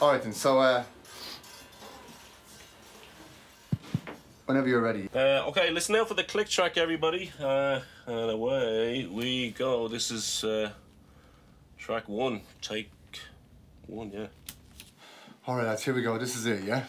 Alright then, so whenever you're ready. Okay, listen now for the click track, everybody. And away we go. This is track 1, take 1, yeah. Alright lads, here we go. This is it, yeah?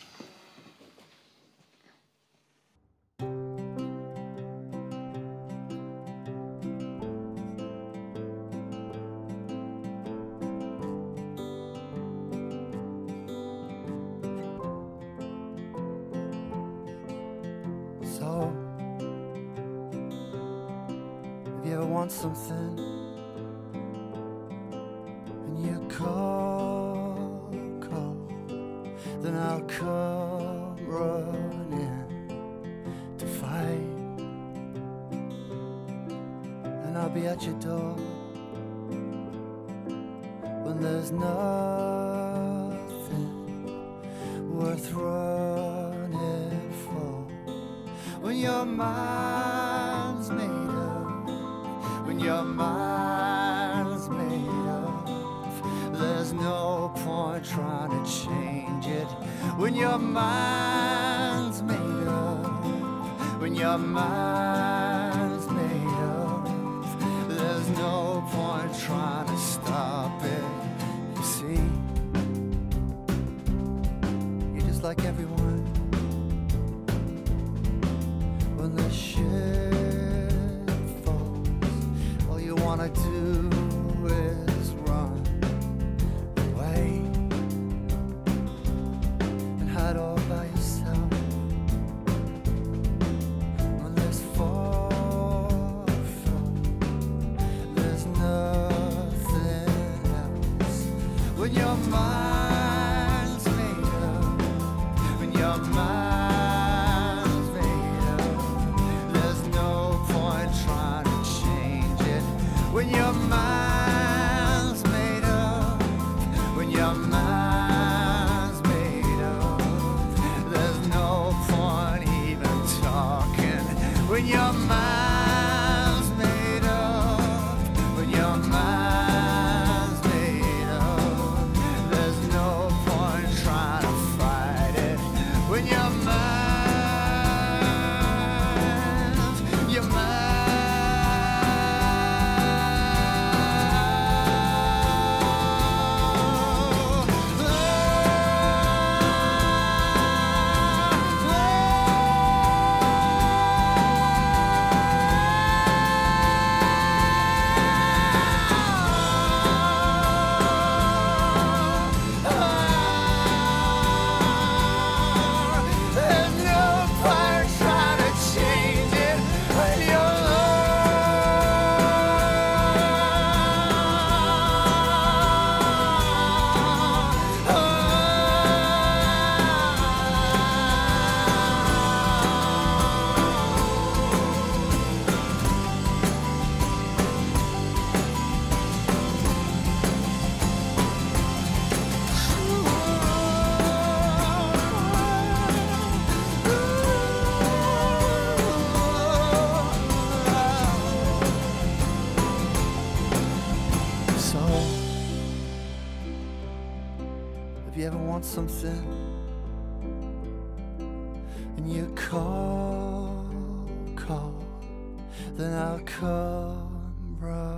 So, if you ever want something and you call, then I'll come running to fight, and I'll be at your door when there's nothing worth running for. When your mind's made up, when your mind's made up, there's no point trying to change it. When your mind's made up, when your mind's made up, there's no point trying to stop it. You see, you're just like everyone. When the shit falls, all you wanna do is run away and hide all by yourself. When there's fall from, there's nothing else. When your mind's made up, when your mind's made up, there's no point trying to change it. When your mind's made up, when your mind's made up, there's no point even talking. When your mind's made up, when your mind's made up, there's no point trying to fight it. When your mind's, your mind. So, if you ever want something and you call, then I'll come right.